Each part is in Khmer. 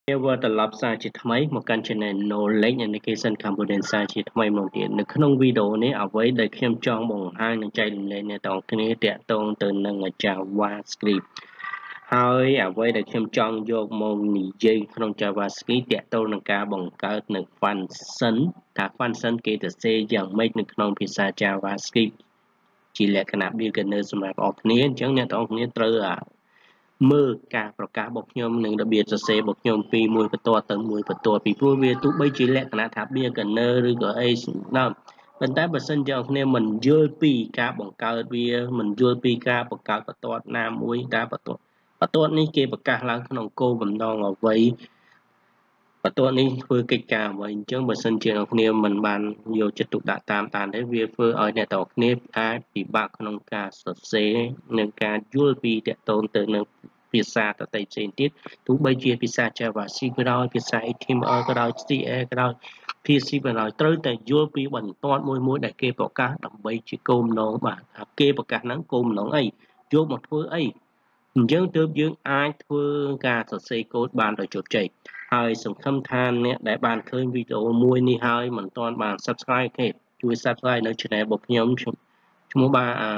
Ever ត្រឡប់សារជាថ្មីមកកាន់ Channel Knowledge Education Cambodia សារជាថ្មីមកទៀតនៅក្នុងវីដេអូនេះអ្វីដែលខ្ញុំចង់បង្ហាញនិងចែករំលែកអ្នកទាំងអស់គ្នាទាក់ទងទៅនឹង JavaScript ហើយអ្វីដែលខ្ញុំចង់យកមកនិយាយក្នុង JavaScript ទាក់ទងនឹងការបង្កើតនៅ function ថា function គេទៅសេយ៉ាងម៉េចនៅក្នុងភាសា JavaScript ជាលក្ខណៈ beginner សម្រាប់អ្នកទាំងអស់គ្នាអញ្ចឹងអ្នកទាំងអស់គ្នាត្រូវមើលការប្រកាសរបស់ខ្ញុំនិងរបៀបសរសេររបស់ខ្ញុំពីមួយបន្ទាត់ទៅមួយបន្ទាត់ពីព្រោះវាទោះបីជាលក្ខណៈថា beginner ឬក៏អីដល់ប៉ុន្តែបើសិនជាអ្នកគ្នាមិនយល់ពីការបង្កើតវាមិនយល់ពីការបង្កើតបន្ទាត់ណាមួយការបន្ទាត់នេះគេប្រកាសឡើងក្នុងគោលបំណងអ្វីបន្ទាត់នេះធ្វើកិច្ចការអ្វីអញ្ចឹងបើសិនជាអ្នកគ្នាមិនបានយកចិត្តទុកដាក់តាមទេវាធ្វើឲ្យអ្នកទាំងគ្នាអាចពិបាកក្នុងការសរសេរនិងការយល់ពីតកតងទៅនឹងភាសាដទៃផ្សេងទៀតទោះបីជាភាសា JavaScript ក៏ដោយភាសា HTML ក៏ដោយ CSS ក៏ដោយ PHP ក៏ដោយត្រូវតែយល់ពីបន្ទាត់មួយដែលគេប្រកាសដើម្បីជាគោលបំណងបាទគេប្រកាសហ្នឹងគោលបំណងអីយកមកធ្វើអីអញ្ចឹងទើបយើងអាចធ្វើការសរសេរកូដបានដោយជោគជ័យហើយសង្ឃឹមថាអ្នកដែលបានឃើញវីដេអូមួយនេះហើយមិនទាន់បាន Subscribe ទេជួយ Subscribe នៅ Channel របស់ខ្ញុំឈ្មោះ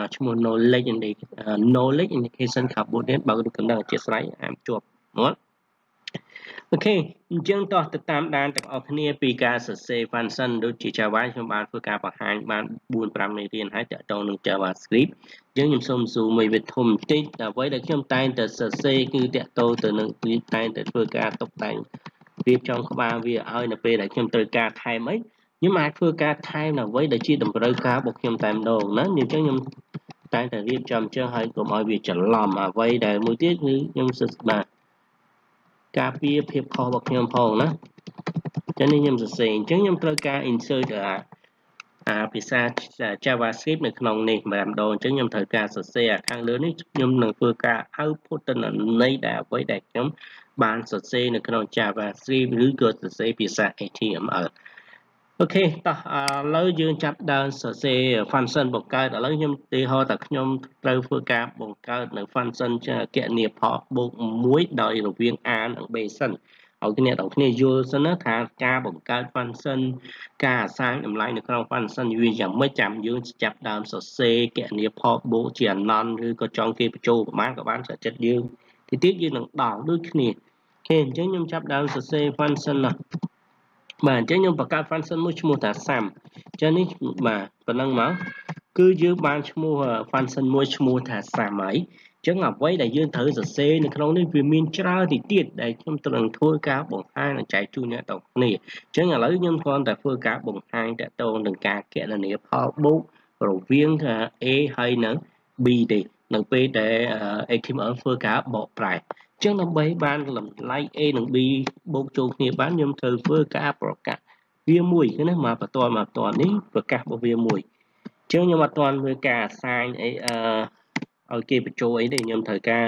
Knowledge Education Cambodia បើរូបកណ្ដឹងអធិស្ឋានអាមជាប់មកអូខេអញ្ចឹងតោះទៅតាមដានទាំងអស់គ្នាពីការសរសេរ function ដូចជា Java ខ្ញុំបានធ្វើការបង្ហាញបាន 4-5 មេរៀនហើយតកតងនឹង JavaScript អញ្ចឹងខ្ញុំសូមស៊ូមួយវាធំបន្តិចអ្វីដែលខ្ញុំតែងតែសរសេរគឺតកតងទៅនឹងតែងតែធ្វើការតុបតែងរៀបចំក្បាលវាឲ្យនៅពេលដែលខ្ញុំត្រូវការថែមអីខ្ញុំអាចធ្វើការថែមអ្វីដែលជាតម្រូវការរបស់ខ្ញុំតែម្ដងណាអញ្ចឹងខ្ញុំតែងតែរៀបចំអញ្ចឹងហើយកុំឲ្យវាច្រឡំអ្វីដែលមួយទៀតគឺខ្ញុំសិក្សាបាទការពារភាពខុសរបស់ខ្ញុំផងណាចឹងនេះខ្ញុំសរសេរអញ្ចឹងខ្ញុំត្រូវការ insert ភាសា JavaScript នៅក្នុងនេះម្ដងអញ្ចឹងខ្ញុំត្រូវការសរសេរខាងលើនេះខ្ញុំនឹងធ្វើការ output ទិន្នន័យដែលអ្វីដែលខ្ញុំបានសរសេរនៅក្នុង JavaScript ឬក៏សរសេរភាសា HTML អូខេតោះឥឡូវយើងចាប់ដើមសរសេរ function បង្កើតឥឡូវខ្ញុំឧទាហរណ៍ថាខ្ញុំត្រូវធ្វើការបង្កើតនៅ function គណនាផលបូក1ដោយរវាង a និង b សិនឲ្យអ្នកទាំងគ្នាយល់សិនណាថាការបង្កើត function ការអាសាញតម្លៃនៅក្នុង function វាយ៉ាងម៉េចចាំយើងចាប់ដើមសរសេរគណនាផលបូកជា anon ឬក៏ចង់គេបញ្ចូលប្រមាណក៏បានចាក់ចិត្តយើងទីទៀតយើងនឹងដល់ដូចគ្នាអូខេអញ្ចឹងខ្ញុំចាប់ដើមសរសេរ function ណាបាទអញ្ចឹងខ្ញុំបង្កើត function មួយឈ្មោះថា sum អញ្ចឹងនេះបាទប៉ុណ្ណឹងមកគឺយើងបានឈ្មោះ function មួយឈ្មោះថា sum ហើយអញ្ចឹងអ្វីដែលយើងត្រូវសរសេរនៅក្នុងនេះវាមានច្រើនទីទៀតដែលខ្ញុំត្រូវធ្វើការបង្ហាញនិងចែកជូនអ្នកទាំងគ្នាអញ្ចឹងឥឡូវខ្ញុំគ្រាន់តែធ្វើការបង្ហាញតទៅនឹងការគណនាផលបូករវាង A ហើយនិង B ទេនៅពេលដែល HTML ធ្វើការបកប្រែចឹងដើម្បីបានតម្លៃ A និង B បូកចូលគ្នាបានខ្ញុំត្រូវធ្វើការប្រកាសវាមួយគឺណាមកបន្ទាត់នេះប្រកាសរបស់វាមួយចឹងខ្ញុំអត់ទាន់ធ្វើការអាសាញអីឲ្យគេបញ្ចូលអីទេខ្ញុំត្រូវការ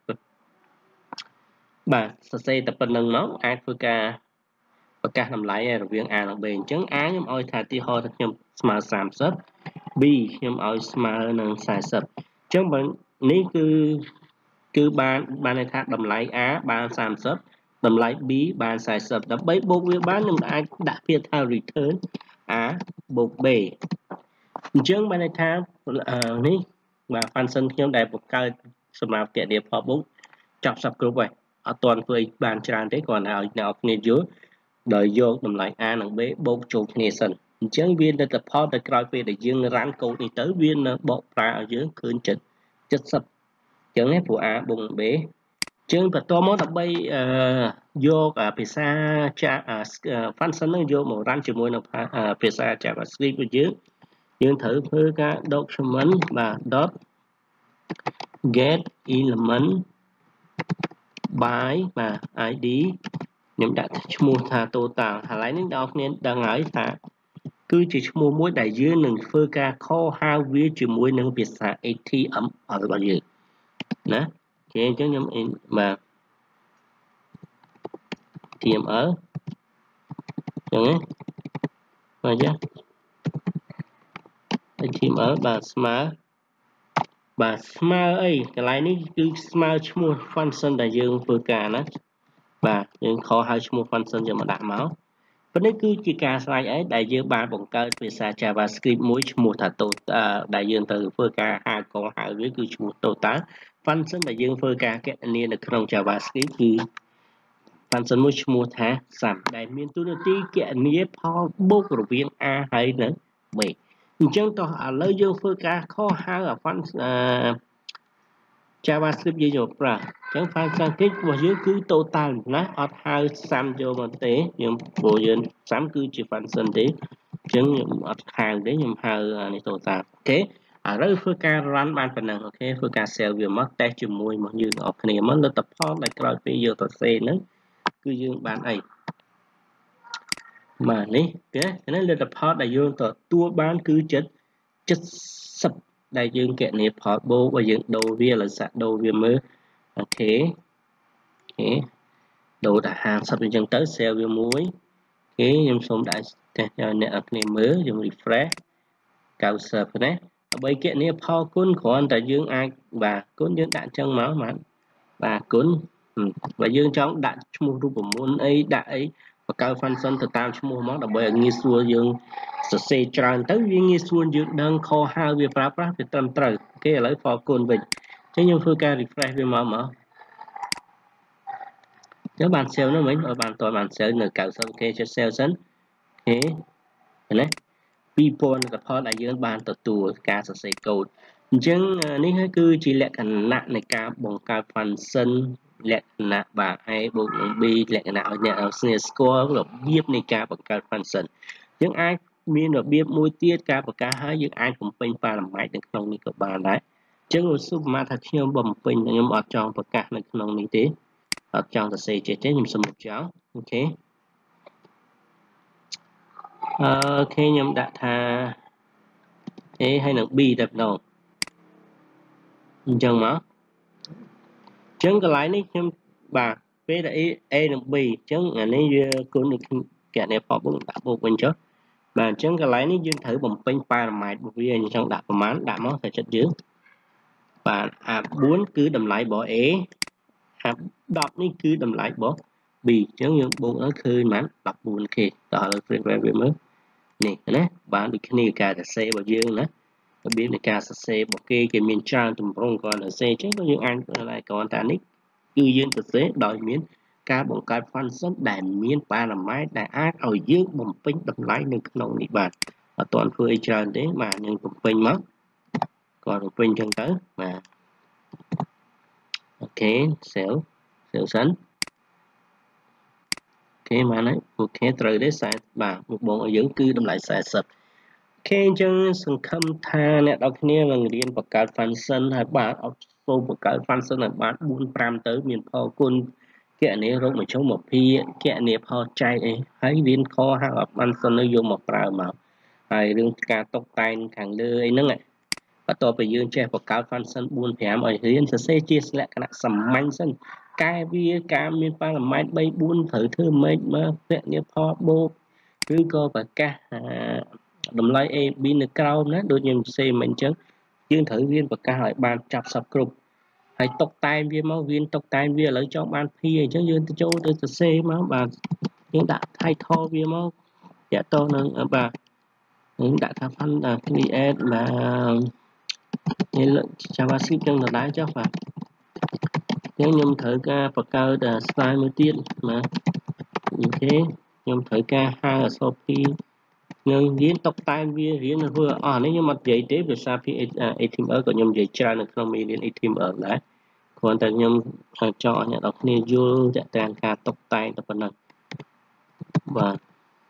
បាទសរសេរតែប៉ុណ្្នឹងមកអាចធ្វើការប្រកាសតម្លៃរវាង A និង B អញ្ចឹង A ខ្ញុំឲ្យថាទីហោថាខ្ញុំស្មើ30 B ខ្ញុំឲ្យស្មើនឹង40អញ្ចឹងបើនេះគឺបានន័យថាតម្លៃ A បាន30តម្លៃ B បាន40ដើម្បីបូកវាបានខ្ញុំអាចដាក់ពាក្យថា return A បូក B អញ្ចឹងបានន័យថានេះបាទ function ខ្ញុំដែលបង្កើតសម្រាប់គណនាផលបូកចប់សពគ្រប់ហើយអត់ទាន់ធ្វើបានច្រើនទេគ្រាន់តែឲ្យអ្នកគ្នាយល់ដោយយកតម្លៃ A និង B បូកចូលគ្នាសិនអញ្ចឹងវាលទ្ធផលទៅក្រោយពេលដែលយើងរ៉ានកូដនេះទៅវានៅបកប្រែឲ្យយើងឃើញ70អញ្ចឹងព្រោះ A បូក B អញ្ចឹងបន្ទាប់មកដើម្បីយកភាសា function ហ្នឹងយកមករ៉ាន់ជាមួយនឹងភាសា JavaScript របស់យើងត្រូវធ្វើការ document បាទ .get element by បាទ id ខ្ញុំដាក់ឈ្មោះថា total ហើយឡើយនេះដល់គ្នាដឹងហើយថាគឺជាឈ្មោះមួយដែលយើងនឹងធ្វើការខលហៅវាជាមួយនឹងភាសា HTML របស់យើងណាគេអញ្ចឹងខ្ញុំបាទ HTML អញ្ចឹងណាបាទចា HTML បាទស្មើអីកន្លែងនេះគឺស្មើឈ្មោះ function ដែលយើងធ្វើការណាបាទយើងខហៅឈ្មោះ function យកមកដាក់មកប៉ុន្តែគឺជាការស្វែងអីដែលយើងបានបង្កើតភាសា JavaScript មួយឈ្មោះថា total ដែលយើងទៅធ្វើការហៅកងហៅវាគឺឈ្មោះ total function ដែលយើងធ្វើការគណនានៅក្នុង JavaScript គឺ function មួយឈ្មោះថា sum ដែលមានតួនាទីគណនាផលបូករវាង a ហើយនិង b អញ្ចឹងតោះឥឡូវយើងធ្វើការខហៅអា function JavaScript យើងយកប្រើអញ្ចឹង function គេរបស់យើងគឺ total ណាអត់ហៅ sum យកមកទេយើងព្រោះយើង sum គឺជា function ទេអញ្ចឹងខ្ញុំអត់ហៅទេខ្ញុំហៅនេះ total អូខេឥឡូវធ្វើការ run បានប៉ុណ្ណឹងអូខេធ្វើការ save វាមក test ជាមួយមកយើងទាំងអស់គ្នាមកលទ្ធផលដែលក្រោយពេលយើងសរសេរហ្នឹងគឺយើងបានអីបាទនេះគេនេះលទ្ធផលដែលយើងទទួលបានគឺ70ដែលយើងគណនាផលបូកបើយើងដូរវាឥឡូវសាក់ដូរវាមើលអូខេដូរតែ50អញ្ចឹងទៅ save វាមួយអូខេខ្ញុំសូមដាក់តេស្តឲ្យអ្នកគ្នាមើលយើង refresh 90ណាដើម្បីគណនាផលគុណគ្រាន់តែយើងអាចបាទគុណយើងដាក់អញ្ចឹងមកបាទគុណបើយើងចង់ដាក់ឈ្មោះរូបមន្តអីដាក់អីបង្កើត function ទៅតាមឈ្មោះមកដើម្បីឲ្យងាយស្រួលយើងសរសេរច្រើនទៅវាងាយស្រួលយើងដឹងខហៅវាប្រើប្រាស់វាត្រឹមត្រូវអូខេឥឡូវផលគុណវិញអញ្ចឹងខ្ញុំធ្វើការ refresh វាមកចាំបាន save នោះវិញឲ្យបានតបាន save នៅ90អូខេចុច save សិនអូខេណា2000លទ្ធផលដែលយើងបានទទួលការសរសេរកូដអញ្ចឹងនេះគឺជាលក្ខណៈនៃការបង្កើត function លក្ខណៈបាទ A បូកនឹង B លក្ខណៈឲ្យអ្នកស្គាល់ស្គាល់របៀបនៃការបង្កើត function យើងអាចមានរបៀបមួយទៀតការបង្កើតហើយយើងអាចបំពេញប៉ារ៉ាម៉ែត្រនៅក្នុងនេះក៏បានដែរអញ្ចឹងសុំមកថាខ្ញុំបំពេញខ្ញុំអត់ចង់ប្រកាសនៅក្នុងនេះទេអត់ចង់សរសេរចេះទេខ្ញុំសុំមកចោលអូខេអូខេខ្ញុំដាក់ថា A ហើយនឹង B តែម្ដងអញ្ចឹងមកអញ្ចឹងកន្លែងនេះខ្ញុំបាទពេលដែល A និង B អញ្ចឹងអានេះវាគុណនឹងគណនាផលបូកដាក់បូកវិញចុះបាទអញ្ចឹងកន្លែងនេះយើងត្រូវបំពេញប៉ារ៉ាម៉ែត្ររបស់វាអញ្ចឹងដាក់ប្រមាណដាក់មកតែចិត្តយើងបាទអា4គឺតម្លៃរបស់ A អា10នេះគឺតម្លៃរបស់ B អញ្ចឹងយើងបូកទៅឃើញបាន 14k ដល់ឥឡូវ print វាមើលនេះណាបានដូចគ្នាការសរសេររបស់យើងណារបៀបនៃការសរសេររបស់គេមានច្រើនទម្រង់គាត់សរសេរអញ្ចឹងយើងអាចគ្រាន់តែនេះគឺយើងសរសេរដោយមានការបង្កើត function ដែលមានប៉ារ៉ាម៉ែត្រដែលអាចឲ្យយើងបំពេញតម្លៃនៅក្នុងនេះបាទអត់ទាន់ធ្វើអីច្រើនទេបាទយើងបំពេញមកគាត់បំពេញអញ្ចឹងទៅបាទអូខេ save សិនអូខេបានហើយអូខេត្រូវទេ40បាទមុខបងឲ្យយើងគឺតម្លៃ40អូខេអញ្ចឹងសង្ឃឹមថាអ្នកនរគ្នានឹងរៀនបង្កើត function ហើយបាទអត់សូមបង្កើត function ឲ្យបាន4 5ទៅមានផលគុណគណនារោគមជ្ឈមភាគគណនាផលចែកអីហើយរៀនខហៅ function នៅយកមកប្រើមកហើយរឿងការតុបតែងខាងលើអីហ្នឹងបន្ទាប់ពីយើងចេះបង្កើត function 4 5ឲ្យរៀនសរសេរជាលក្ខណៈសាមញ្ញសិនកែវាការមានប៉ារ៉ាម៉ែត្រ3 4ត្រូវធ្វើម៉េចមើលគណនាផលបូកឬក៏ប្រកាសតម្លៃ A B នៅក្រោមណាដូចខ្ញុំសរសេរមិញអញ្ចឹងយើងត្រូវរៀនប្រកាសឲ្យបានចាប់សពគ្រប់ហើយតុបតែងវាមកវាតុបតែងវាឥឡូវចង់បាន P អញ្ចឹងយើងទៅចូលទៅសរសេរមកបាទយើងដាក់ title វាមកតាក់ទងនឹងបាទយើងដាក់ថា fun create បាទនេះ JavaScript ចឹងដដែលចុះបាទខ្ញុំត្រូវការបង្កើត style មួយទៀតបាទអូខេខ្ញុំត្រូវការហៅអក្សរ P ខ្ញុំរៀនតុបតែងវារៀនធ្វើអស់នេះខ្ញុំអត់និយាយទេភាសា HTML ក៏ខ្ញុំនិយាយច្រើននៅក្នុងមេរៀន HTML ដែរគ្រាន់តែខ្ញុំចង់ឲ្យអ្នកនរគ្នាយល់តាក់ទងការតុបតែងតែប៉ុណ្ណឹងបាទ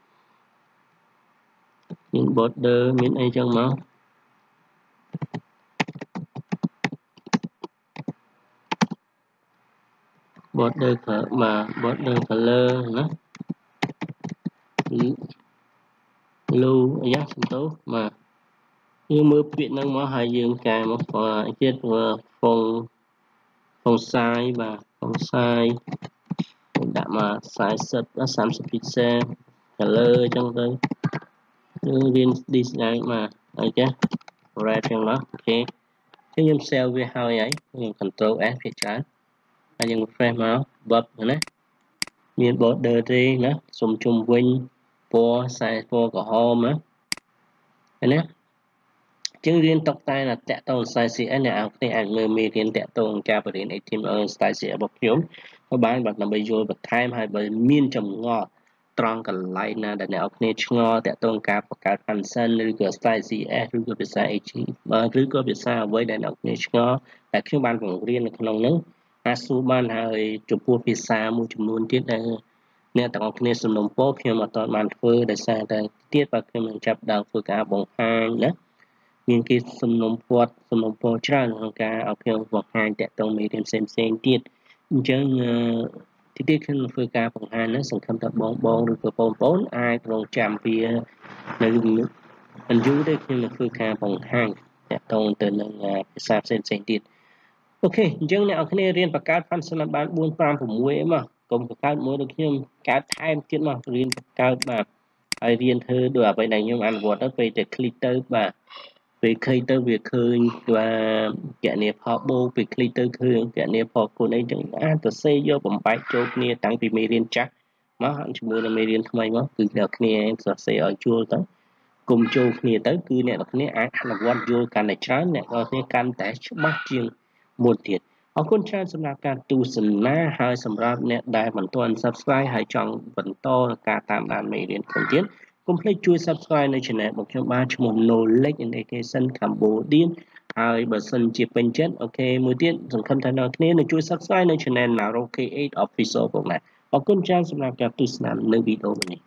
មាន border មានអីចឹងមកborder បាទ border color ណាលូអាយ៉ាសំទោសបាទយើងមើលពាក្យហ្នឹងមកហើយយើងកែមកទៀតហ្វុងសាយបាទហ្វុងសាយដាក់មក40 30 pixel color អញ្ចឹងទៅយើងរៀន design មកហើយចា red ចឹងមកអូខេខ្ញុំ save វាហើយខ្ញុំ control S ភាគច្រើនហើយយើង refresh មក verb ណាមាន border ទេណាសុំជុំវិញពណ៌ខ្សែពណ៌ក្រហមណាណាជាងរៀនតុកតែតាក់ទង style CS អ្នកទាំងអាចមើលមេរៀនតាក់ទងការបរៀន HTML style CS របស់ខ្ញុំក៏បានបាទដើម្បីយល់បន្ថែមហើយបើមានចម្ងល់ត្រង់កន្លែងណាដែលអ្នកទាំងឆ្ងល់តាក់ទងការបង្កើត function ឬក៏ style CS ឬក៏ភាសា HTML ឬក៏ភាសាអ្វីដែលអ្នកទាំងឆ្ងល់តែខ្ញុំបានបង្រៀននៅក្នុងនោះអាចសួរបានហើយចំពោះភាសាមួយចំនួនទៀតដែលអ្នកទាំងអស់គ្នាសំណុំពរខ្ញុំអត់ទាន់បានធ្វើដោយសារតែទៀតបើខ្ញុំនឹងចាប់ដើមធ្វើការបង្ហាញណាមានគេសំណុំពរច្រើនក្នុងការឲ្យខ្ញុំបង្ហាញតាក់ទងមេរៀនផ្សេងទៀតអញ្ចឹងទីខ្ញុំធ្វើការបង្ហាញហ្នឹងសង្ឃឹមថាបងឬក៏បងប្អូនអាចរងចាំវានៅមិនយូរទេខ្ញុំនឹងធ្វើការបង្ហាញតាក់ទងទៅនឹងភាសាផ្សេងទៀតអូខេអញ្ចឹងអ្នកនរគ្នារៀនបង្កើត function បាន4 5 6អីមកកុំបង្កើតមួយដូចខ្ញុំកើតថែមទៀតមករៀនបង្កើតបាទហើយរៀនធ្វើដោយអ្វីដែលខ្ញុំអនុវត្តទៅពេលតែ click ទៅបាទពេល click ទៅវាឃើញថាគណនាផលបូកពេល click ទៅឃើញគណនាផលគុណអីចឹងអាចទៅសេយកបំបែកចូលគ្នាតាំងពីមេរៀនចាស់មកជាមួយនឹងមេរៀនថ្មីមកគឺអ្នកគ្នាសរសេរឲ្យជួលទៅគុំចូលគ្នាទៅគឺអ្នកនរគ្នាអាចអនុវត្តយល់កាន់តែច្រើនអ្នកនរគ្នាកាន់តែច្បាស់ជាងមុនទៀតអរគុណច្រើនសម្រាប់ការទស្សនាហើយសម្រាប់អ្នកដែលមិនទាន់ Subscribe ហើយចង់បន្តការតាមដានមេរៀនខ្ញុំទៀតកុំភ្លេចជួយ Subscribe នៅ Channel របស់ខ្ញុំបានឈ្មោះ Knowledge in Education Cambodia ហើយបើសិនជាពេញចិត្តអូខេមួយទៀតសង្ឃឹមថាអ្នកគ្នានឹងជួយ Subscribe នៅ Channel Naroke 8 Official ផងដែរអរគុណច្រើនសម្រាប់ការទស្សនានៅវីដេអូនេះ